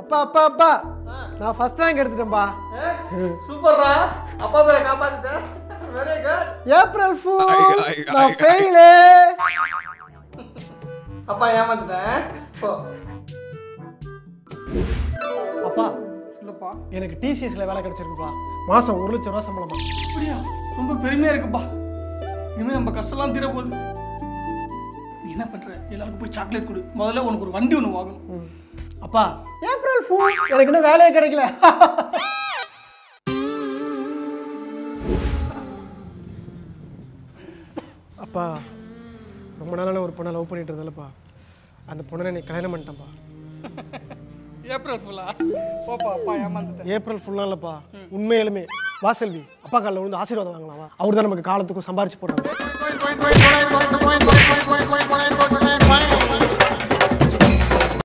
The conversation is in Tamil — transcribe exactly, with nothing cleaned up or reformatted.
அப்பா அப்பா அப்பா நான் ஃபர்ஸ்ட் ரேங்க் எடுத்துட்டேன்பா. சூப்பர்ரா, அப்பா பேரை காப்பாத்திட்டேன். Very good. ஏப்ரல் ஃபூல், நான் ஃபெயில். அப்பா ஏமாந்துட்டேன். போ. அப்பா சொல்லுப்பா. எனக்கு டிசிஎஸ்ல வேலை கிடைச்சிருக்குப்பா. மாசம் ஒரு லட்சம் ரூபா சம்பளமா. அப்படியா? ரொம்ப பெருமையா இருக்குப்பா. இனிமே நம்ம கஷ்டம்லாம் தீர போகுது. நீ என்ன பண்ற? எல்லாருக்கும் போய் சாக்லேட் கொடு. முதல்ல உனக்கு ஒரு வண்டி ஒன்று வாங்கணும். அப்பா ஏப்ரல் ஃபூல், எனக்கு இன்னும் வேலையே கிடைக்கல. அப்பா ரொம்ப நாளான ஒரு பொண்ணை லவ் பண்ணிட்டு இருந்தேன்ப்பா. அந்த பொண்ணை நீ கல்யாணம் பண்ணிட்டேன்ப்பா. ஏப்ரல் ஃபுல்லா? போப்பா, அப்பா ஏமாந்துட்டேன். ஏப்ரல் ஃபுல்லா இல்லப்பா, உண்மையிலுமே. வாசல்வி அப்பா காலில் விழுந்து ஆசீர்வாதம் வாங்கலாமா? அவர் தான் நமக்கு காலத்துக்கும் சம்பாரிச்சு போடுறாங்க.